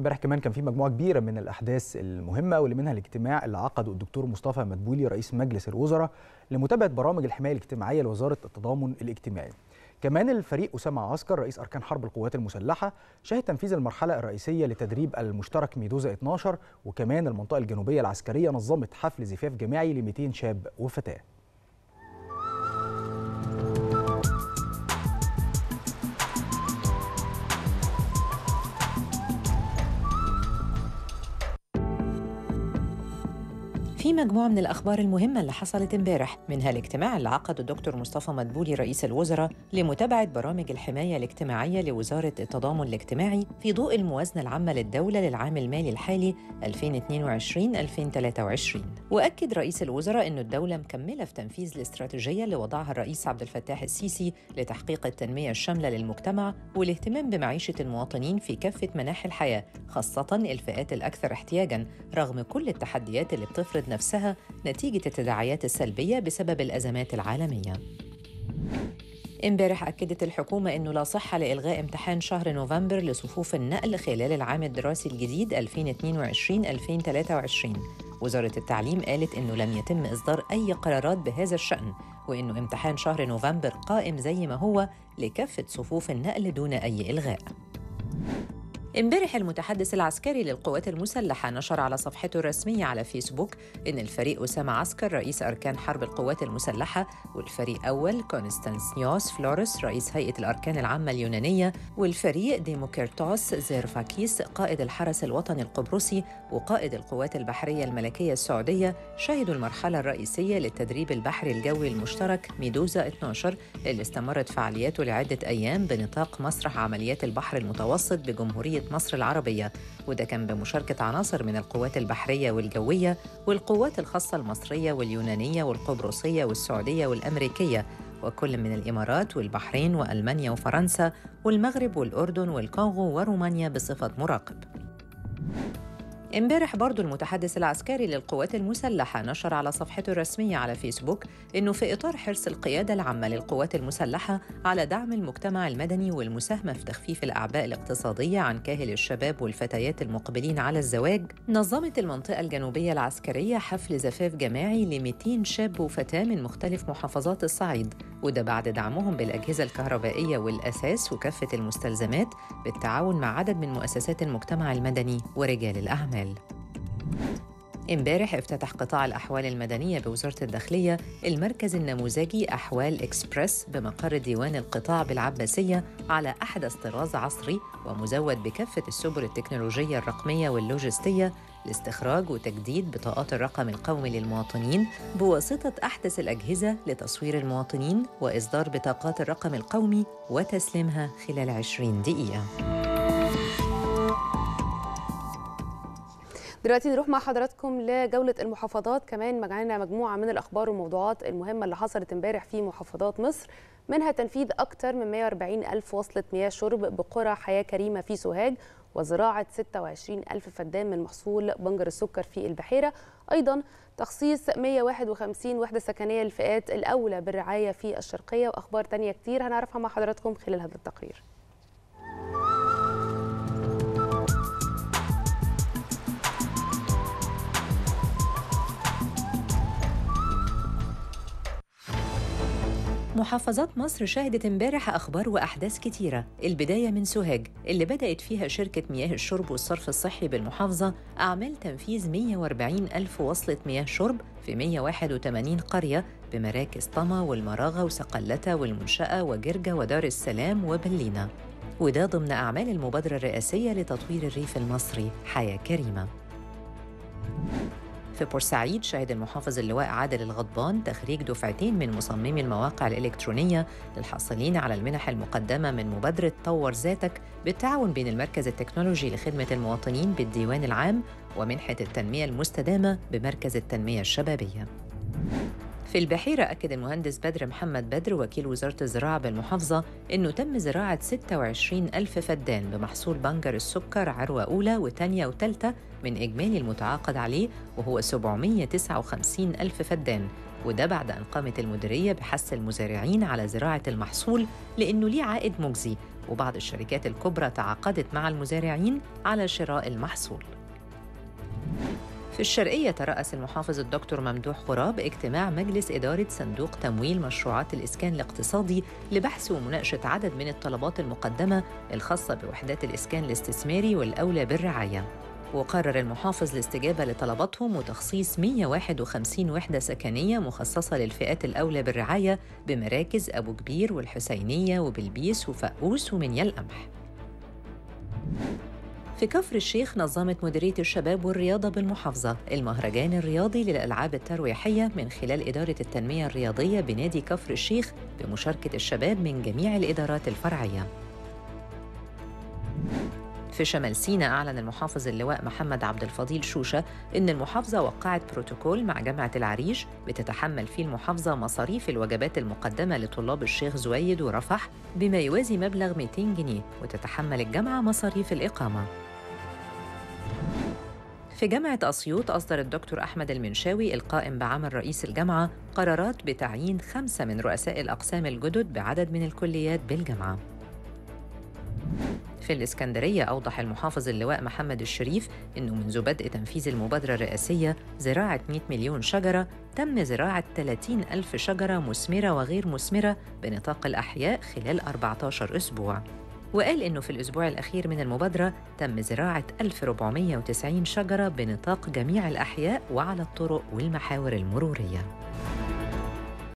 امبارح كمان كان في مجموعة كبيرة من الأحداث المهمة واللي منها الاجتماع اللي عقده الدكتور مصطفى مدبولي رئيس مجلس الوزراء لمتابعة برامج الحماية الاجتماعية لوزارة التضامن الاجتماعي. كمان الفريق أسامة عسكر رئيس أركان حرب القوات المسلحة شهد تنفيذ المرحلة الرئيسية لتدريب المشترك ميدوزا 12، وكمان المنطقة الجنوبية العسكرية نظمت حفل زفاف جماعي ل 200 شاب وفتاة. في مجموعة من الأخبار المهمة اللي حصلت امبارح، منها الاجتماع اللي عقده الدكتور مصطفى مدبولي رئيس الوزراء لمتابعة برامج الحماية الاجتماعية لوزارة التضامن الاجتماعي في ضوء الموازنة العامة للدولة للعام المالي الحالي 2022-2023. وأكد رئيس الوزراء أن الدولة مكملة في تنفيذ الاستراتيجية اللي وضعها الرئيس عبد الفتاح السيسي لتحقيق التنمية الشاملة للمجتمع والاهتمام بمعيشة المواطنين في كافة مناحي الحياة، خاصة الفئات الأكثر احتياجاً، رغم كل التحديات اللي بتفرض نفسها نتيجة التداعيات السلبية بسبب الأزمات العالمية. امبارح أكدت الحكومة أنه لا صحة لإلغاء امتحان شهر نوفمبر لصفوف النقل خلال العام الدراسي الجديد 2022-2023. وزارة التعليم قالت أنه لم يتم إصدار أي قرارات بهذا الشأن، وأنه امتحان شهر نوفمبر قائم زي ما هو لكافة صفوف النقل دون أي إلغاء. امبارح المتحدث العسكري للقوات المسلحة نشر على صفحته الرسمية على فيسبوك إن الفريق أسامة عسكر رئيس أركان حرب القوات المسلحة، والفريق أول كونستانسيوس فلوريس رئيس هيئة الأركان العامة اليونانية، والفريق ديموكريتوس زيرفاكيس قائد الحرس الوطني القبرصي وقائد القوات البحرية الملكية السعودية شهدوا المرحلة الرئيسية للتدريب البحري الجوي المشترك ميدوزا 12 اللي استمرت فعالياته لعدة أيام بنطاق مسرح عمليات البحر المتوسط بجمهورية مصر العربية، وده كان بمشاركة عناصر من القوات البحرية والجوية والقوات الخاصة المصرية واليونانية والقبرصية والسعودية والأمريكية، وكل من الإمارات والبحرين وألمانيا وفرنسا والمغرب والأردن والكونغو ورومانيا بصفة مراقب. امبارح برضو المتحدث العسكري للقوات المسلحة نشر على صفحته الرسمية على فيسبوك إنه في إطار حرص القيادة العامة للقوات المسلحة على دعم المجتمع المدني والمساهمة في تخفيف الأعباء الاقتصادية عن كاهل الشباب والفتيات المقبلين على الزواج، نظمت المنطقة الجنوبية العسكرية حفل زفاف جماعي ل 200 شاب وفتاة من مختلف محافظات الصعيد، وده بعد دعمهم بالأجهزة الكهربائية والأثاث وكافة المستلزمات بالتعاون مع عدد من مؤسسات المجتمع المدني ورجال الأعمال. امبارح افتتح قطاع الأحوال المدنية بوزارة الداخلية المركز النموذجي أحوال إكسبرس بمقر ديوان القطاع بالعباسية على أحدث طراز عصري ومزود بكافة السبل التكنولوجية الرقمية واللوجستية لاستخراج وتجديد بطاقات الرقم القومي للمواطنين بواسطة أحدث الأجهزة لتصوير المواطنين وإصدار بطاقات الرقم القومي وتسليمها خلال 20 دقيقة. دلوقتي نروح مع حضراتكم لجولة المحافظات، كمان معانا مجموعة من الأخبار والموضوعات المهمة اللي حصلت امبارح في محافظات مصر، منها تنفيذ أكثر من 140 ألف وصلة مياه شرب بقرى حياة كريمة في سوهاج، وزراعة 26 ألف فدان من محصول بنجر السكر في البحيرة، أيضا تخصيص 151 وحدة سكنية للفئات الأولى بالرعاية في الشرقية، وأخبار تانية كتير هنعرفها مع حضراتكم خلال هذا التقرير. محافظات مصر شهدت امبارح أخبار وأحداث كتيرة. البداية من سوهاج اللي بدأت فيها شركة مياه الشرب والصرف الصحي بالمحافظة أعمال تنفيذ 140 ألف وصلة مياه شرب في 181 قرية بمراكز طما والمراغة وسقلتة والمنشأة وجرجة ودار السلام وبلينا، وده ضمن أعمال المبادرة الرئاسية لتطوير الريف المصري حياة كريمة. في بورسعيد شهد المحافظ اللواء عادل الغضبان تخريج دفعتين من مصممي المواقع الإلكترونية للحاصلين على المنح المقدمة من مبادرة طور ذاتك بالتعاون بين المركز التكنولوجي لخدمة المواطنين بالديوان العام ومنحة التنمية المستدامة بمركز التنمية الشبابية. في البحيرة أكد المهندس بدر محمد بدر وكيل وزارة الزراعة بالمحافظة إنه تم زراعة 26 ألف فدان بمحصول بنجر السكر عروة أولى وثانية وثالثة من إجمالي المتعاقد عليه وهو 759 ألف فدان، وده بعد أن قامت المديرية بحث المزارعين على زراعة المحصول لأنه ليه عائد مجزي وبعض الشركات الكبرى تعاقدت مع المزارعين على شراء المحصول. في الشرقية ترأس المحافظ الدكتور ممدوح غراب اجتماع مجلس إدارة صندوق تمويل مشروعات الإسكان الاقتصادي لبحث ومناقشة عدد من الطلبات المقدمة الخاصة بوحدات الإسكان الاستثماري والأولى بالرعاية. وقرر المحافظ الاستجابة لطلباتهم وتخصيص 151 وحدة سكنية مخصصة للفئات الأولى بالرعاية بمراكز أبو كبير والحسينية وبلبيس وفقوس ومنيا القمح. في كفر الشيخ نظمت مديرية الشباب والرياضة بالمحافظة المهرجان الرياضي للألعاب الترويحية من خلال إدارة التنمية الرياضية بنادي كفر الشيخ بمشاركة الشباب من جميع الإدارات الفرعية. في شمال سيناء أعلن المحافظ اللواء محمد عبد الفضيل شوشة إن المحافظة وقعت بروتوكول مع جامعة العريش بتتحمل فيه المحافظة مصاريف الوجبات المقدمة لطلاب الشيخ زويد ورفح بما يوازي مبلغ 200 جنيه، وتتحمل الجامعة مصاريف الإقامة. في جامعة أسيوط أصدر الدكتور أحمد المنشاوي القائم بعمل رئيس الجامعة قرارات بتعيين 5 من رؤساء الأقسام الجدد بعدد من الكليات بالجامعة. في الإسكندرية أوضح المحافظ اللواء محمد الشريف إنه منذ بدء تنفيذ المبادرة الرئاسية زراعة 100 مليون شجرة تم زراعة 30,000 شجرة مثمرة وغير مثمرة بنطاق الأحياء خلال 14 أسبوع. وقال إنه في الأسبوع الأخير من المبادرة تم زراعة 1490 شجرة بنطاق جميع الأحياء وعلى الطرق والمحاور المرورية.